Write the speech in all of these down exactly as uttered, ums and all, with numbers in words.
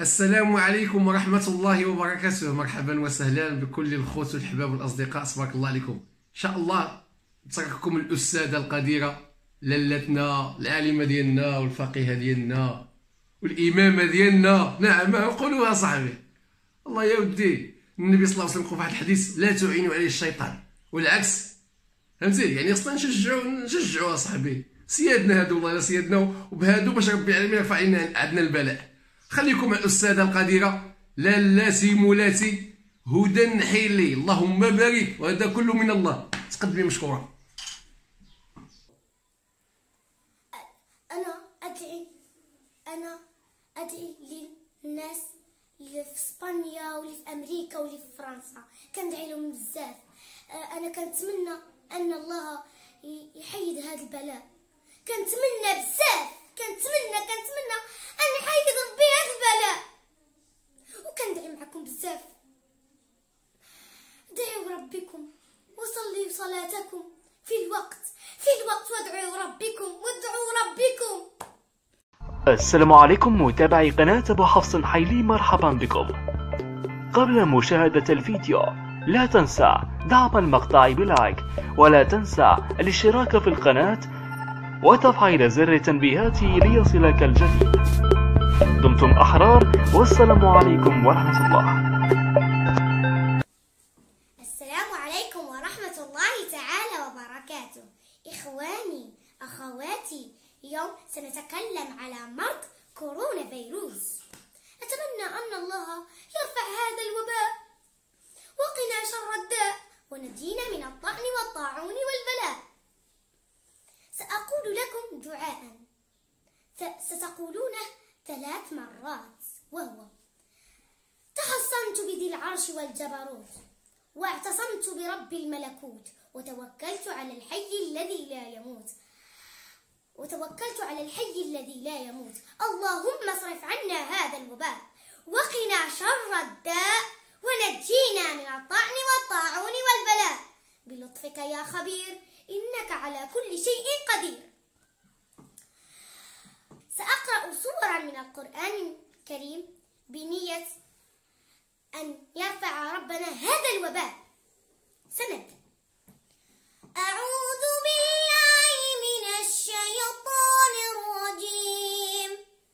السلام عليكم ورحمة الله وبركاته. مرحبا وسهلا بكل الخوت والحباب والأصدقاء، تبارك الله عليكم. إن شاء الله ترككم الأستاذة القديرة لالتنا العالمة ديالنا والفقيهة ديالنا والإمامة ديالنا. نعم قولوها صاحبي. الله يا ودي، النبي صلى الله عليه وسلم قال في واحد الحديث: لا تعينوا عليه الشيطان، والعكس. فهمتي؟ يعني خصنا نشجعوا نشجعوا صاحبي سيادنا هادو، والله سيادنا، وبهادو باش ربي العالمين يرفع علينا عندنا البلاء. خليكم مع الأستاذة القديرة لالاتي مولاتي هدى النحيلي، اللهم بارك، وهذا كله من الله. تقدمي مشكورة. أنا أدعي أنا أدعي للناس اللي في إسبانيا واللي في أمريكا واللي في فرنسا، كندعي لهم بزاف. أنا كنتمنى أن الله يحيد هذا البلاء، كنتمنى بزاف، كنتمنى كنتمنى أن يحيد ربي هذا البلاء، وكندعي معكم بزاف. دعوا ربكم وصلوا صلاتكم في الوقت في الوقت وادعوا ربكم وادعوا ربكم. السلام عليكم متابعي قناة أبو حفص حيلي، مرحبا بكم. قبل مشاهدة الفيديو لا تنسى دعم المقطع بلايك، ولا تنسى الاشتراك في القناة وتفعيل زر التنبيهات ليصلك الجديد. دمتم أحرار، والسلام عليكم ورحمة الله. السلام عليكم ورحمة الله تعالى وبركاته. إخواني أخواتي، اليوم سنتكلم على مرض كورونا فيروس. أتمنى أن الله يرفع هذا الوباء وقنا شر الداء ونجينا من الطعن والطاعون والبلاء. سأقول لكم دعاء ستقولونه ثلاث مرات، وهو: تحصنت بذي العرش والجبروت، واعتصمت برب الملكوت، وتوكلت على الحي الذي لا يموت وتوكلت على الحي الذي لا يموت اللهم اصرف عنا هذا الوباء وقنا شر الداء ونجينا من الطعن والطاعون والبلاء بلطفك يا خبير، إنك على كل شيء قدير. سأقرأ سورا من القرآن الكريم بنية أن يرفع ربنا هذا الوباء. سنبدأ. أعوذ بالله من الشيطان الرجيم.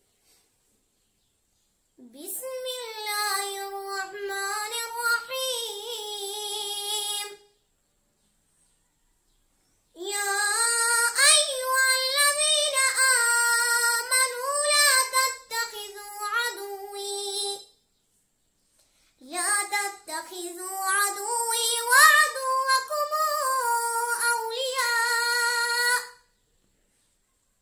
بسم الله الرحمن الرحيم. يا أيها الذين آمنوا لا تتخذوا عدوي لا تتخذوا عدوي وعدوكم أولياء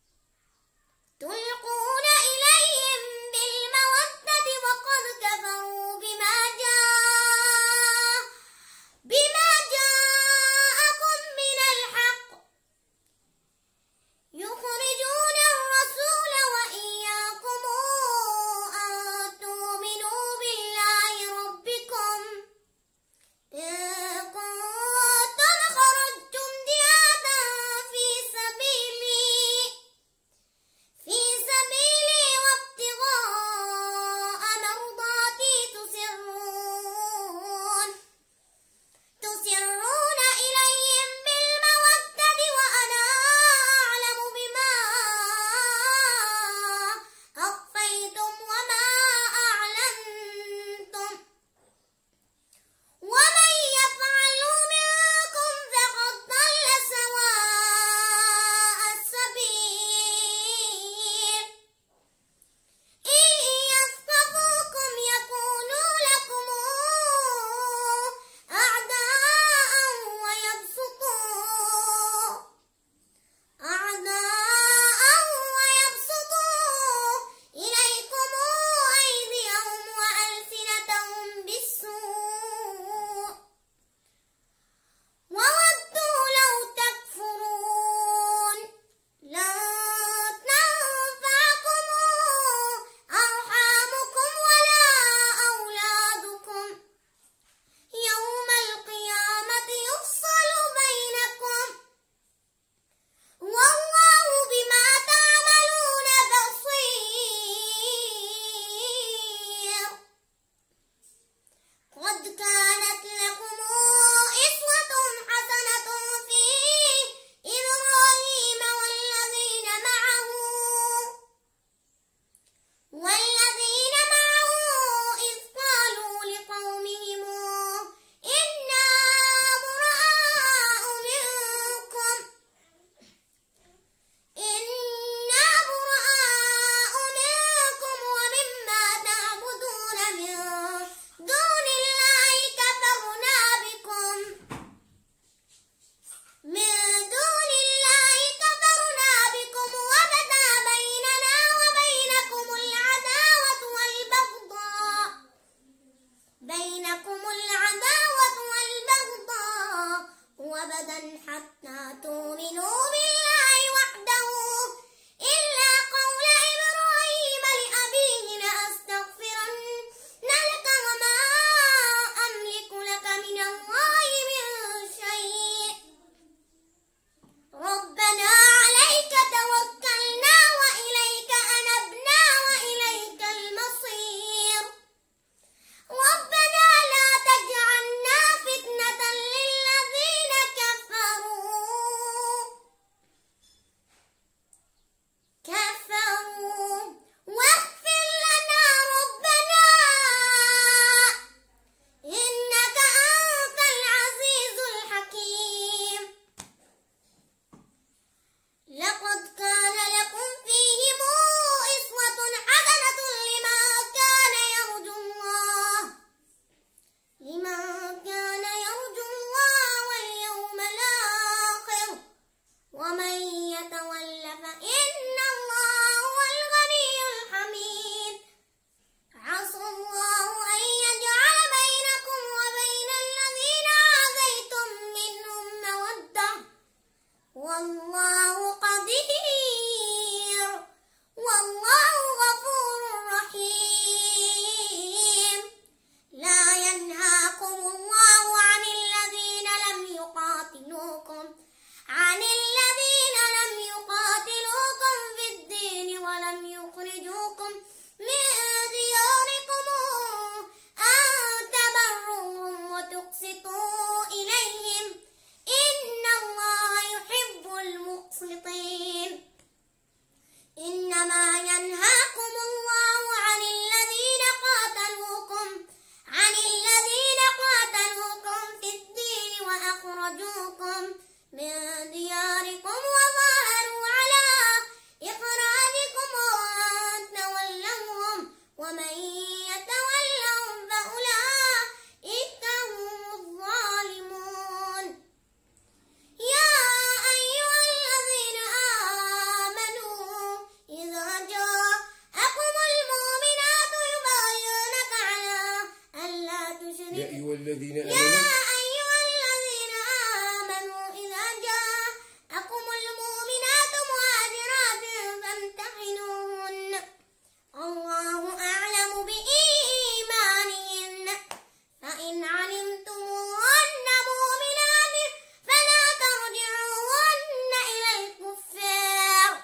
ومن يتولهم فأولئك هم الظالمون يا أيها الذين آمنوا إذا جاءكم المؤمنات يبايعنك على ألا تشركوا يا أيها الذين يا آمنوا أيها الذين آمنوا إذا جاءكم المؤمنات مهاجرات فامتحنوهن الله أعلم بإيمانهن فإن علمتموهن مؤمنات فلا ترجعوهن إلى الكفار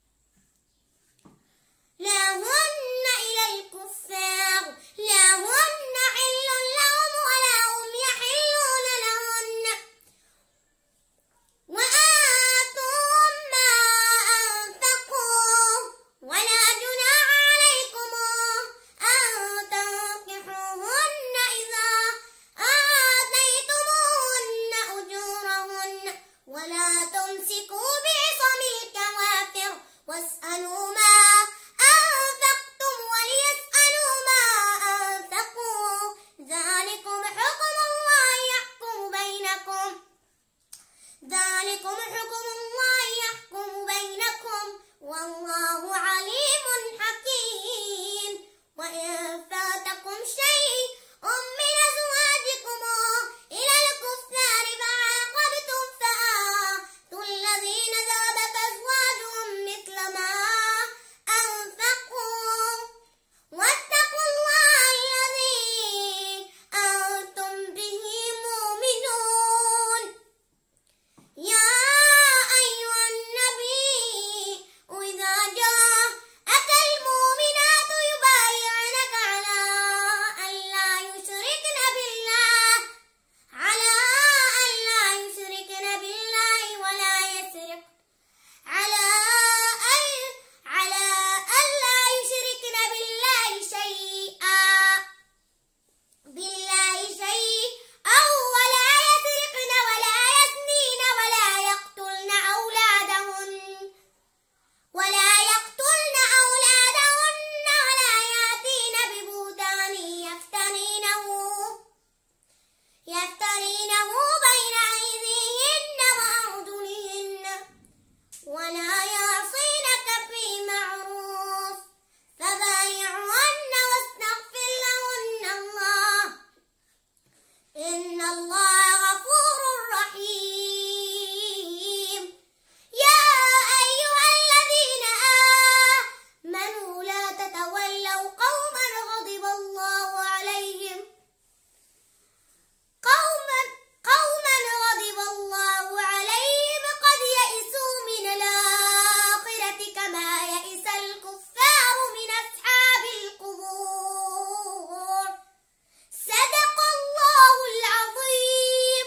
لا هن إلى الكفار لا هن حل لهم ولا هم يحلون لهن وآتوهم ما أنفقوا ولا جناح عليكم أن تنكحوهن إذا آتيتموهن أجورهن ولا تمسكوا بعصم الكوافر واسألوا ما أنفقتم وليسألوا ما أنفقوا ذلكم حكم الله يحكم بينكم ذلكم حكم الله يحكم بينكم والله عليم حكيم وإن فاتكم شيء من أزواجكم إلى الكفار فعاقبتم فآتوا الذين ذهبت أزواجهم مثل ما أنفقوا واتقوا الله الذي أنتم به مؤمنون يا أيها النبي إذا جاءك المؤمنات يبايعنك على ألا يشركن بالله على ألا يشركن بالله ولا يسرق على أن على ألا يشركن بالله شيئا بالله شيئا ولا يسرقن ولا يزنين ولا يقتلن أولادهن ولا يقتلن أولادهن ولا يأتين ببهتان يفترينه يفترينه بين أيديهن وأرجلهن ولا يعصينك في معروف فبايعهن واستغفر لهن الله إن الله غفور رحيم يا أيها الذين آمنوا لا تتولوا قوما غضب الله عليهم قوما قوما غضب الله عليهم قد يئسوا من الآخرة كما يئس الكفار من أصحاب القبور صدق الله العظيم.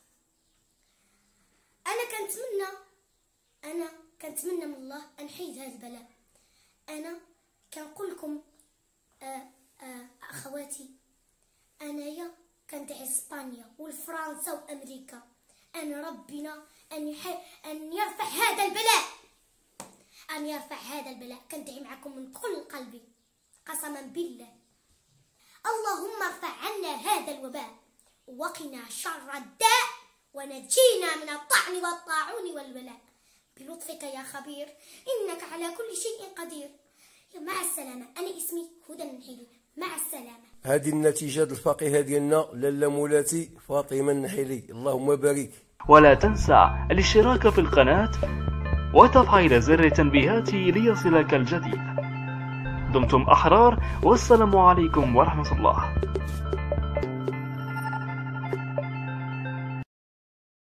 أنا كنتمنى أنا كنتمنى من الله نحيد هذا البلاء. أنا كنقول لكم آه آه أخواتي أنايا كندعي إسبانيا والفرنسا وأمريكا أن ربنا أن يح... أن يرفع هذا البلاء أن يرفع هذا البلاء. كندعي معكم من كل قلبي قسما بالله. اللهم ارفع عنا هذا الوباء وقنا شر الداء ونجينا من الطعن والطاعون والبلاء بلطفك يا خبير إنك على كل شيء قدير. مع السلامة. أنا اسمي هدى النحيلي. مع السلامة. هذه النتيجة الفقيهة ديالنا لاله مولاتي فاطمة النحيلي اللهم بارك. ولا تنسى الاشتراك في القناة وتفعيل زر التنبيهات ليصلك الجديد. دمتم أحرار والسلام عليكم ورحمة الله.